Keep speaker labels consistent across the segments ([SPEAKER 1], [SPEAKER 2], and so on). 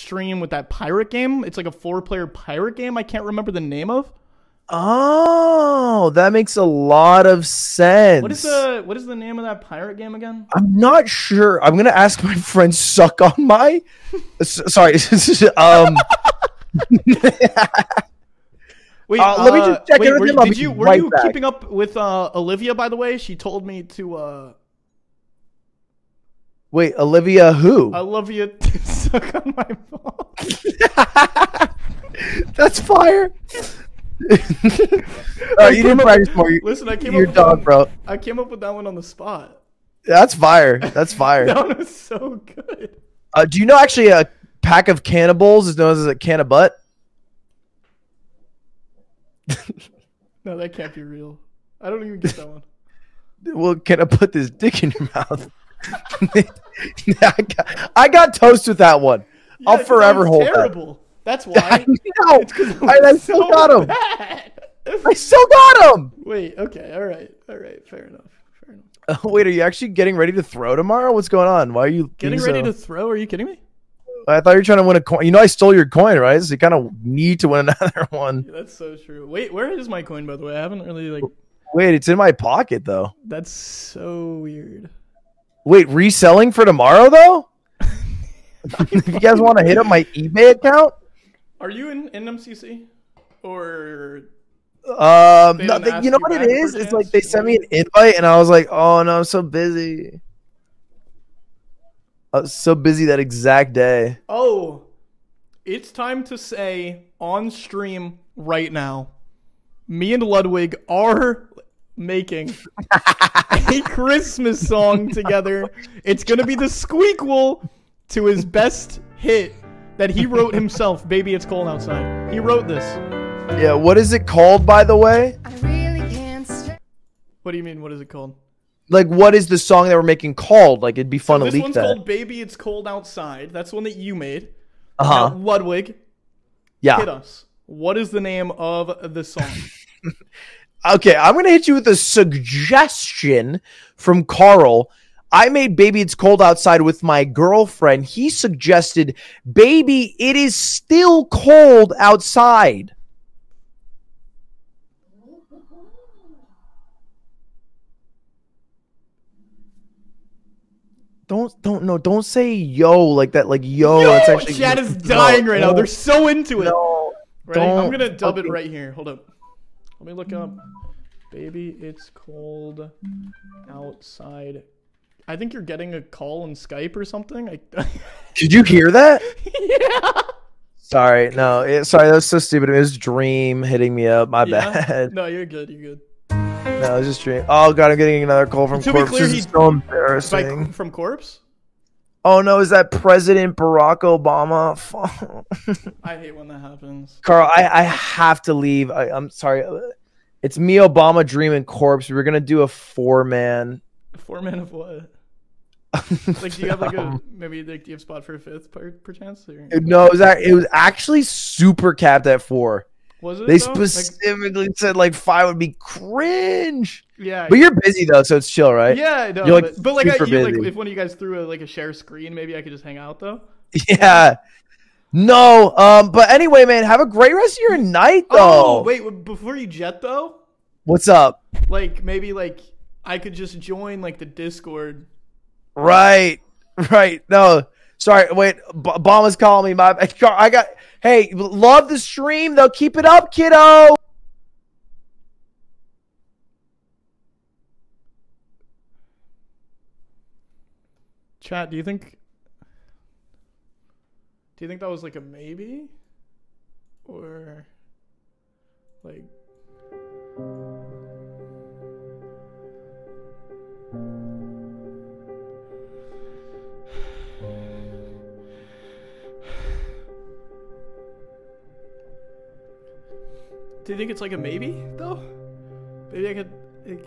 [SPEAKER 1] stream with that pirate game. It's like a 4-player pirate game. I can't remember the name of.
[SPEAKER 2] Oh, that makes a lot of sense.
[SPEAKER 1] What is the name of that pirate game again?
[SPEAKER 2] I'm not sure. I'm gonna ask my friend Suck on my. Sorry.
[SPEAKER 1] Wait,
[SPEAKER 2] let me just check in with him.
[SPEAKER 1] Were you keeping up with Olivia? By the way, she told me to.
[SPEAKER 2] Wait, Olivia who?
[SPEAKER 1] Olivia to suck on my phone.
[SPEAKER 2] That's fire. You didn't practice more.
[SPEAKER 1] Listen, I came
[SPEAKER 2] up with dog, bro.
[SPEAKER 1] I came up with that one on the spot.
[SPEAKER 2] That's fire. That's fire.
[SPEAKER 1] That one was so good.
[SPEAKER 2] Do you know actually a pack of cannibals is known as a can of butt?
[SPEAKER 1] No, that can't be real. I don't even get that one.
[SPEAKER 2] Well, can I put this dick in your mouth? I got toast with that one.
[SPEAKER 1] Yeah,
[SPEAKER 2] I'll forever hold
[SPEAKER 1] terrible.
[SPEAKER 2] that.
[SPEAKER 1] That's why.
[SPEAKER 2] No, I still got him. I still got him.
[SPEAKER 1] Wait. Okay. All right. Fair enough.
[SPEAKER 2] Wait, are you actually getting ready to throw tomorrow? What's going on? Why are you
[SPEAKER 1] getting ready to throw? Are you kidding me?
[SPEAKER 2] I thought you were trying to win a coin. You know, I stole your coin, right? So you kind of need to win another one.
[SPEAKER 1] Yeah, that's so true. Wait, where is my coin, by the way? I haven't really like.
[SPEAKER 2] Wait, it's in my pocket though.
[SPEAKER 1] That's so weird.
[SPEAKER 2] Wait, reselling for tomorrow though? If you guys want to hit up my eBay account.
[SPEAKER 1] Are you in MCC? Or
[SPEAKER 2] no, you know what it is? It's like they sent me an invite and I was like, oh no, I'm so busy. I was so busy that exact day.
[SPEAKER 1] Oh, it's time to say on stream right now, me and Ludwig are making a Christmas song together. It's going to be the squeakquel to his best hit that he wrote himself, Baby It's Cold Outside. He wrote this.
[SPEAKER 2] Yeah, what is it called, by the way?
[SPEAKER 3] I really can't
[SPEAKER 1] What do you mean, what is it called?
[SPEAKER 2] Like, what is the song that we're making called? Like, it'd be fun to leak that.
[SPEAKER 1] This one's called Baby It's Cold Outside. That's one that you made.
[SPEAKER 2] Uh-huh.
[SPEAKER 1] Now, Ludwig, hit us. What is the name of the song?
[SPEAKER 2] Okay, I'm going to hit you with a suggestion from Karl. I made Baby It's Cold Outside with my girlfriend. He suggested, Baby, It Is Still Cold Outside. Don't say yo like that, like yo.
[SPEAKER 1] Yo,
[SPEAKER 2] it's actually,
[SPEAKER 1] chat is dying right now. They're so into it.
[SPEAKER 2] No,
[SPEAKER 1] Ready? I'm gonna dub it right here. Hold up. Let me look up. Baby, it's cold outside. I think you're getting a call on Skype or something.
[SPEAKER 2] Did you hear that?
[SPEAKER 1] Yeah.
[SPEAKER 2] Sorry, no. Sorry, that was so stupid. It was Dream hitting me up. My bad.
[SPEAKER 1] No, you're good. You're good.
[SPEAKER 2] No, it was just Dream. Oh god, I'm getting another call from Corpse. This is so embarrassing.
[SPEAKER 1] From Corpse?
[SPEAKER 2] Oh no, is that President Barack Obama?
[SPEAKER 1] I hate when that happens.
[SPEAKER 2] Karl, I have to leave. I'm sorry. It's me, Obama, Dream, and Corpse. We're gonna do a 4-man.
[SPEAKER 1] A 4-man of what? Like, do you have like a maybe like, do you have spot for a 5th perchance? Or?
[SPEAKER 2] No, it was actually super capped at 4.
[SPEAKER 1] Was it?
[SPEAKER 2] They specifically said like 5 would be cringe.
[SPEAKER 1] Yeah,
[SPEAKER 2] but you're busy though, so it's chill, right?
[SPEAKER 1] Yeah, no,
[SPEAKER 2] you're, like,
[SPEAKER 1] but like, if one of you guys threw like a share screen, maybe I could just hang out though.
[SPEAKER 2] Yeah. No, but anyway, man, have a great rest of your night though.
[SPEAKER 1] Oh, wait, before you jet though.
[SPEAKER 2] What's up?
[SPEAKER 1] Like maybe like I could just join like the Discord.
[SPEAKER 2] Right. No, sorry. Wait, Obama's calling me. Hey, love the stream though. Keep it up, kiddo.
[SPEAKER 1] Chat, do you think that was like a maybe? Or like do you think it's like a maybe though? Maybe I could like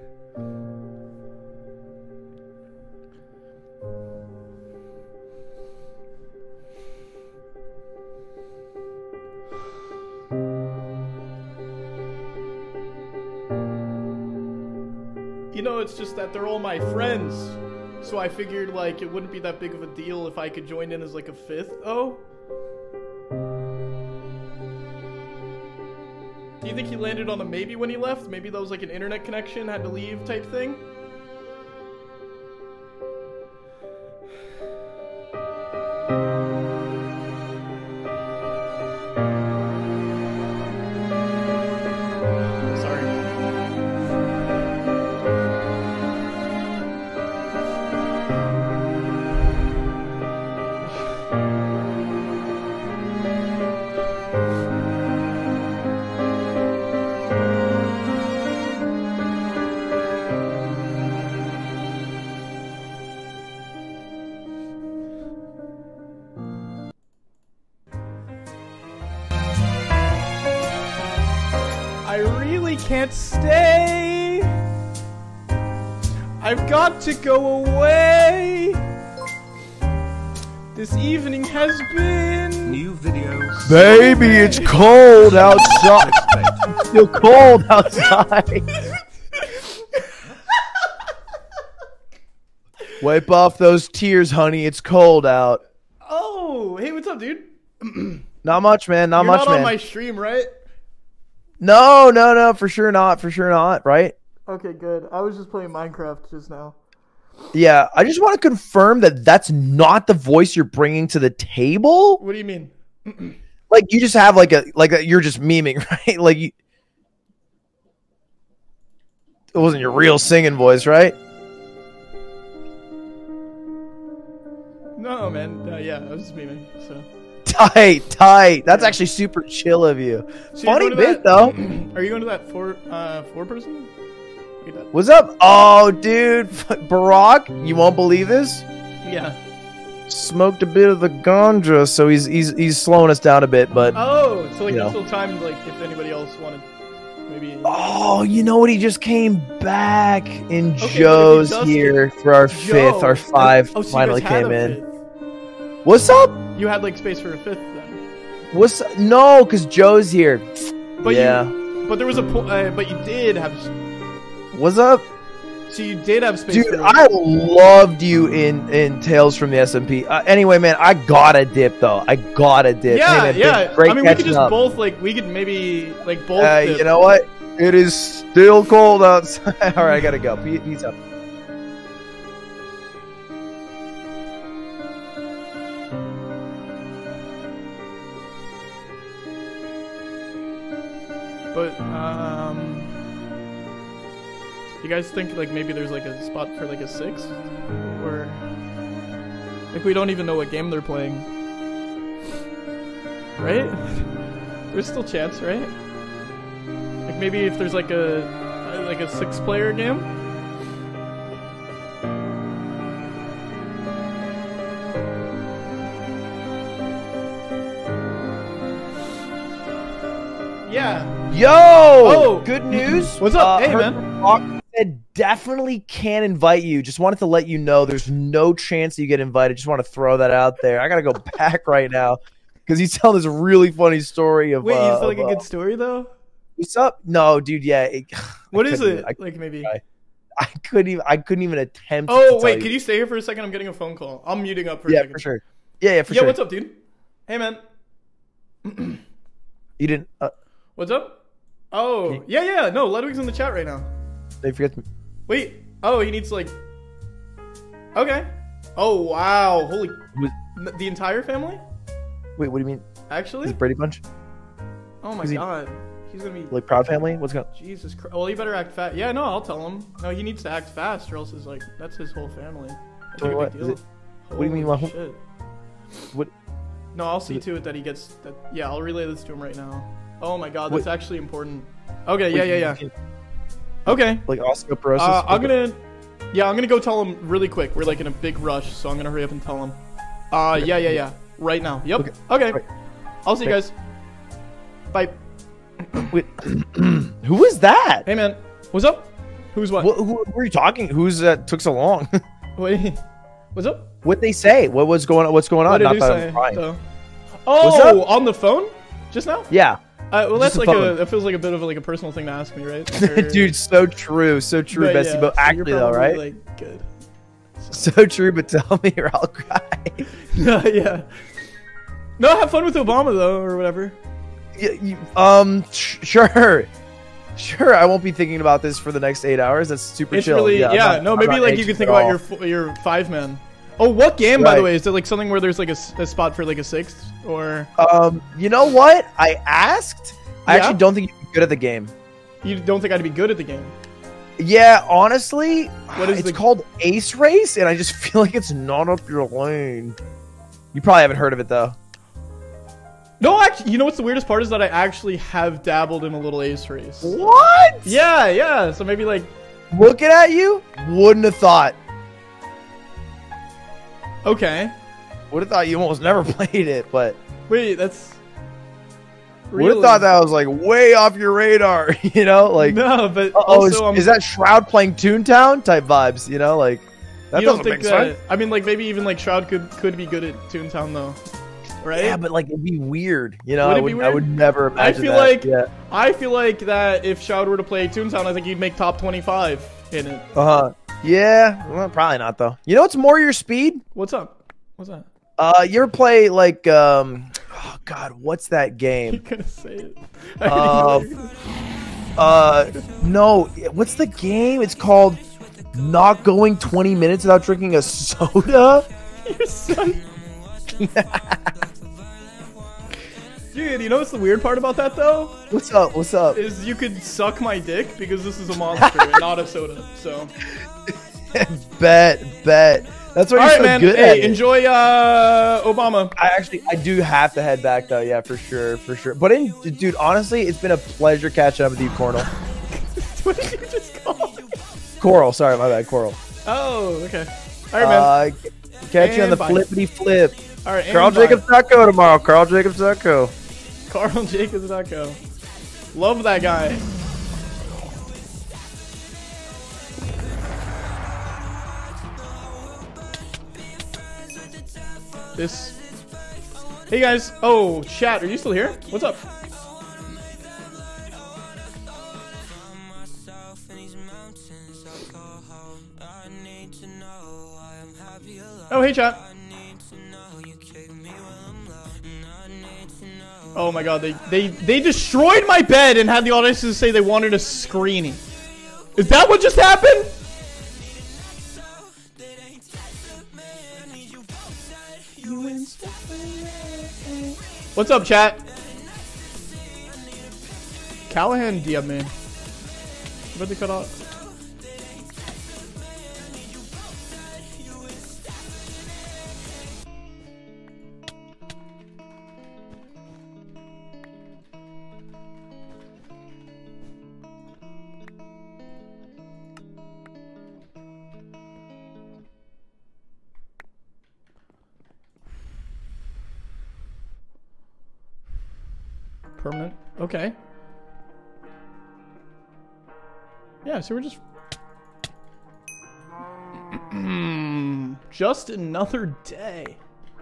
[SPEAKER 1] you know, it's just that they're all my friends. So I figured like it wouldn't be that big of a deal if I could join in as like a 5th. Oh, Do you think he landed on a maybe when he left? Maybe that was like an internet connection, had to leave type thing? I really can't stay. I've got to go away. This evening has been
[SPEAKER 3] New videos.
[SPEAKER 2] Baby, it's cold outside. It's still cold outside. Wipe off those tears, honey. It's cold out.
[SPEAKER 1] Oh, hey, what's up, dude?
[SPEAKER 2] Not much, man. Not
[SPEAKER 1] You're
[SPEAKER 2] much,
[SPEAKER 1] not
[SPEAKER 2] man.
[SPEAKER 1] on my stream, right?
[SPEAKER 2] No, no, no. For sure not. For sure not. Right?
[SPEAKER 1] Okay, good. I was just playing Minecraft just now.
[SPEAKER 2] Yeah. I just want to confirm that that's not the voice you're bringing to the table.
[SPEAKER 1] What do you mean?
[SPEAKER 2] Like you just have like a you're just memeing, right? Like you. It wasn't your real singing voice, right?
[SPEAKER 1] No, man. Yeah, I was just memeing. So.
[SPEAKER 2] Tight. That's actually super chill of you.
[SPEAKER 1] So
[SPEAKER 2] Funny bit
[SPEAKER 1] that,
[SPEAKER 2] though.
[SPEAKER 1] Are you going to that four person?
[SPEAKER 2] What's up? Oh, dude, Barack, you won't believe this.
[SPEAKER 1] Yeah.
[SPEAKER 2] Smoked a bit of the ganja, so he's slowing us down a bit, but.
[SPEAKER 1] Oh, so like
[SPEAKER 2] you
[SPEAKER 1] there's
[SPEAKER 2] know.
[SPEAKER 1] still time, like if anybody else wanted, maybe.
[SPEAKER 2] Oh, you know what? He just came back, and
[SPEAKER 1] Okay,
[SPEAKER 2] Joe's
[SPEAKER 1] but if he
[SPEAKER 2] here for our fifth. Our five
[SPEAKER 1] Oh, so
[SPEAKER 2] finally
[SPEAKER 1] you guys had
[SPEAKER 2] came
[SPEAKER 1] a
[SPEAKER 2] in.
[SPEAKER 1] fifth.
[SPEAKER 2] What's up?
[SPEAKER 1] You had like space for a fifth then.
[SPEAKER 2] No, because Joe's here.
[SPEAKER 1] But
[SPEAKER 2] yeah.
[SPEAKER 1] But there was a but you did have.
[SPEAKER 2] What's up?
[SPEAKER 1] So you did have space.
[SPEAKER 2] Dude,
[SPEAKER 1] for
[SPEAKER 2] I loved you in Tales from the SMP. Anyway, man, I gotta dip though. I gotta dip.
[SPEAKER 1] Yeah,
[SPEAKER 2] hey, man,
[SPEAKER 1] yeah.
[SPEAKER 2] Great
[SPEAKER 1] I mean, we could
[SPEAKER 2] catching
[SPEAKER 1] just
[SPEAKER 2] up.
[SPEAKER 1] both like we could maybe like both. Dip.
[SPEAKER 2] You know what? It is still cold outside. All right, I gotta go. Peace out.
[SPEAKER 1] But you guys think like maybe there's like a spot for like a sixth, or like we don't even know what game they're playing, right? There's still chance, right? Like maybe if there's like a 6-player game. Yeah.
[SPEAKER 2] Yo!
[SPEAKER 1] Oh!
[SPEAKER 2] Good news.
[SPEAKER 1] What's up? Hey,
[SPEAKER 2] heard
[SPEAKER 1] man.
[SPEAKER 2] Rock said definitely can invite you. Just wanted to let you know there's no chance that you get invited. Just want to throw that out there. I gotta go back right now because he's telling this really funny story of.
[SPEAKER 1] Wait, is it like a good story though?
[SPEAKER 2] What's up? No, dude. Yeah.
[SPEAKER 1] What is it?
[SPEAKER 2] I
[SPEAKER 1] Like maybe.
[SPEAKER 2] I couldn't even attempt.
[SPEAKER 1] Oh
[SPEAKER 2] to
[SPEAKER 1] wait,
[SPEAKER 2] tell
[SPEAKER 1] can you stay here for a second? I'm getting a phone call. I'm muting up for a second.
[SPEAKER 2] Yeah, for sure. Yeah, for
[SPEAKER 1] Yeah,
[SPEAKER 2] sure.
[SPEAKER 1] what's up, dude? Hey, man.
[SPEAKER 2] You didn't.
[SPEAKER 1] What's up? Oh, yeah. No, Ludwig's in the chat right now.
[SPEAKER 2] They forget.
[SPEAKER 1] Wait. Oh, he needs like. Okay. Oh wow! Holy. The entire family?
[SPEAKER 2] Wait, what do you mean?
[SPEAKER 1] Actually?
[SPEAKER 2] Is it Brady Bunch?
[SPEAKER 1] Oh my
[SPEAKER 2] is he-
[SPEAKER 1] god. He's gonna be.
[SPEAKER 2] Like Proud Family? What's going?
[SPEAKER 1] Jesus Christ. Well, he better act fast. Yeah, no, I'll tell him. No, he needs to act fast, or else it's like that's his whole family. That's like a
[SPEAKER 2] What?
[SPEAKER 1] big
[SPEAKER 2] Is
[SPEAKER 1] deal.
[SPEAKER 2] it- what do you mean,
[SPEAKER 1] Holy
[SPEAKER 2] well,
[SPEAKER 1] shit.
[SPEAKER 2] What?
[SPEAKER 1] No, I'll see to it that he gets that. Yeah, I'll relay this to him right now. Oh my god, that's actually important. Okay, yeah. Okay.
[SPEAKER 2] Like osteoporosis?
[SPEAKER 1] I'm gonna go tell him really quick. We're like in a big rush, so I'm gonna hurry up and tell him. Yeah. Right now. Yep. Okay.
[SPEAKER 2] Right.
[SPEAKER 1] I'll see you guys. Bye.
[SPEAKER 2] Wait, who is that?
[SPEAKER 1] Hey man, what's up? Who's what?
[SPEAKER 2] Who are you talking? Who's that took so long?
[SPEAKER 1] Wait, what's up?
[SPEAKER 2] What'd they say? What's going on?
[SPEAKER 1] What did
[SPEAKER 2] Not
[SPEAKER 1] you
[SPEAKER 2] that
[SPEAKER 1] say?
[SPEAKER 2] I'm crying.
[SPEAKER 1] So-
[SPEAKER 2] What's
[SPEAKER 1] Oh,
[SPEAKER 2] up?
[SPEAKER 1] on the phone? Just now?
[SPEAKER 2] Yeah.
[SPEAKER 1] Well, that's
[SPEAKER 2] Just
[SPEAKER 1] like
[SPEAKER 2] the phone.
[SPEAKER 1] that feels like a bit of like a personal thing to ask me, right? Or-
[SPEAKER 2] Dude, so true, Bessie.
[SPEAKER 1] yeah,
[SPEAKER 2] But
[SPEAKER 1] so
[SPEAKER 2] actually,
[SPEAKER 1] you're
[SPEAKER 2] though,
[SPEAKER 1] probably,
[SPEAKER 2] right?
[SPEAKER 1] Like, good.
[SPEAKER 2] So true, but tell me or I'll cry.
[SPEAKER 1] Yeah. No, have fun with Obama though, or whatever.
[SPEAKER 2] Sure. Sure, I won't be thinking about this for the next 8 hours. That's super chill.
[SPEAKER 1] Really, yeah. No, maybe like you could think about your 5-man. Oh, what game, by the way? Is it like something where there's like a spot for like a 6th, or?
[SPEAKER 2] You know what? I asked. I actually don't think you'd be good at the game.
[SPEAKER 1] You don't think I'd be good at the game?
[SPEAKER 2] Yeah, honestly,
[SPEAKER 1] it's
[SPEAKER 2] called Ace Race, and I just feel like it's not up your lane. You probably haven't heard of it though.
[SPEAKER 1] No, actually, you know what's the weirdest part is that I actually have dabbled in a little Ace Race.
[SPEAKER 2] What?
[SPEAKER 1] Yeah, yeah. So maybe like
[SPEAKER 2] looking at you, wouldn't have thought.
[SPEAKER 1] Okay.
[SPEAKER 2] Would have thought you almost never played it, but
[SPEAKER 1] wait, that's.
[SPEAKER 2] Really? Would have thought that was like way off your radar, you know? Like
[SPEAKER 1] no, but also
[SPEAKER 2] is that Shroud playing Toontown type vibes? You know, like that
[SPEAKER 1] you
[SPEAKER 2] doesn't
[SPEAKER 1] don't think
[SPEAKER 2] make sense.
[SPEAKER 1] I mean, like maybe even like Shroud could be good at Toontown though. Right?
[SPEAKER 2] Yeah, but like it'd be weird, you know.
[SPEAKER 1] I
[SPEAKER 2] would never imagine.
[SPEAKER 1] I feel like that if Shroud were to play Toontown, I think he'd make top 25 in it.
[SPEAKER 2] Yeah, well, probably not though. You know what's more your speed?
[SPEAKER 1] What's up? What's that?
[SPEAKER 2] You ever play like oh god, what's that game?
[SPEAKER 1] You gonna say it?
[SPEAKER 2] No, what's the game? It's called Not Going 20 Minutes Without Drinking a Soda.
[SPEAKER 1] Your son. Dude, you know what's the weird part about that though?
[SPEAKER 2] What's up? What's up?
[SPEAKER 1] Is you could suck my dick because this is a monster and not a soda. So
[SPEAKER 2] bet. That's what you're so
[SPEAKER 1] man.
[SPEAKER 2] good
[SPEAKER 1] Hey,
[SPEAKER 2] at.
[SPEAKER 1] Enjoy Obama.
[SPEAKER 2] I do have to head back though. Yeah, for sure. But dude, honestly, it's been a pleasure catching up with you, Cornel.
[SPEAKER 1] What did you just call?
[SPEAKER 2] Coral. Sorry, my bad. Coral.
[SPEAKER 1] Oh, okay. All right, man.
[SPEAKER 2] Catch you on the flippity flip.
[SPEAKER 1] All right,
[SPEAKER 2] Karl Jacobs Taco tomorrow. Karl Jacobs Taco.
[SPEAKER 1] Karl Jacobs Taco. Love that guy. This. Hey guys. Oh, chat. Are you still here? What's up? Oh, hey chat. Oh my god, they destroyed my bed and had the audacity to say they wanted a screening. Is that what just happened? What's up, chat? Callahan DM me. About to cut off. Permanent. Okay. Yeah, so we're just... just another day.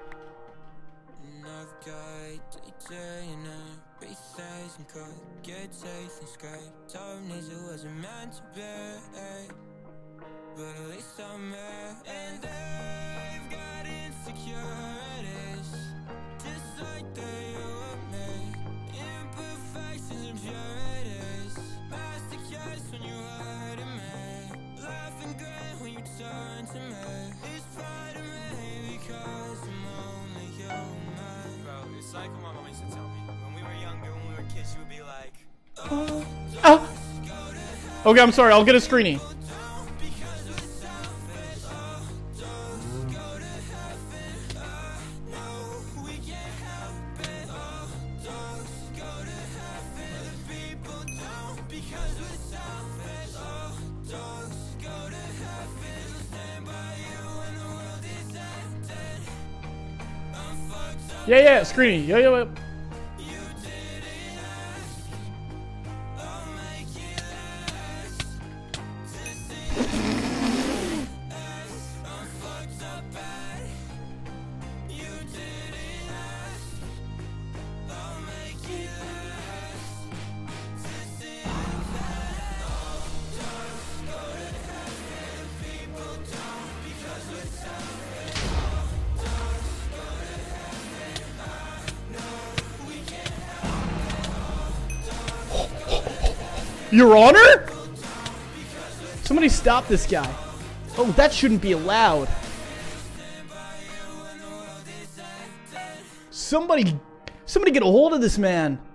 [SPEAKER 3] But at least I'm mad, and they've got insecurities, just like they were me. Imperfections and purities, masterclass when you're hurting me, laughing great when you turn to me. It's part of me because I'm only human. Bro, it's like what my mom used to tell me. When we were younger, when we were kids, she would be like,
[SPEAKER 1] Okay, I'm sorry. I'll get a screenie. Yeah, screeny. Yeah. Your Honor? Somebody stop this guy. Oh, that shouldn't be allowed. Somebody get a hold of this man.